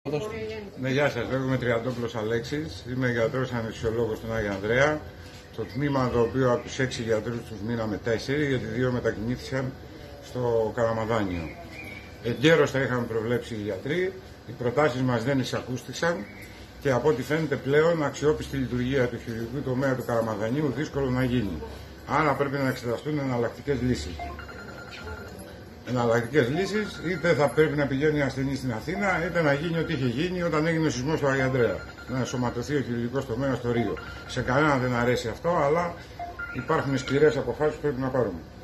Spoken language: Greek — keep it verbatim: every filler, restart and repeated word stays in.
Ναι, γεια σας, λέγομαι Τριαντόπουλος Αλέξης, είμαι γιατρός αναισθησιολόγος στον Άγιο Ανδρέα. Το τμήμα το οποίο από τους έξι γιατρούς τους μείναμε τέσσερις, γιατί δύο μετακινήθηκαν στο Καραμαδάνιο. Εγκαίρως τα είχαμε προβλέψει οι γιατροί, οι προτάσεις μας δεν εισακούστησαν και από ό,τι φαίνεται πλέον αξιόπιστη λειτουργία του χειρουργικού τομέα του Καραμαδανίου δύσκολο να γίνει. Άρα πρέπει να εξεταστούν εναλλακτικές λύσεις. Εναλλακτικές λύσεις, είτε θα πρέπει να πηγαίνει η ασθενή στην Αθήνα, είτε να γίνει ό,τι είχε γίνει όταν έγινε ο σεισμός του Αγίου Ανδρέα. Να ενσωματωθεί ο χειρουργικός τομέας στο Ρήγο. Σε κανέναν δεν αρέσει αυτό, αλλά υπάρχουν σκληρές αποφάσεις που πρέπει να πάρουμε.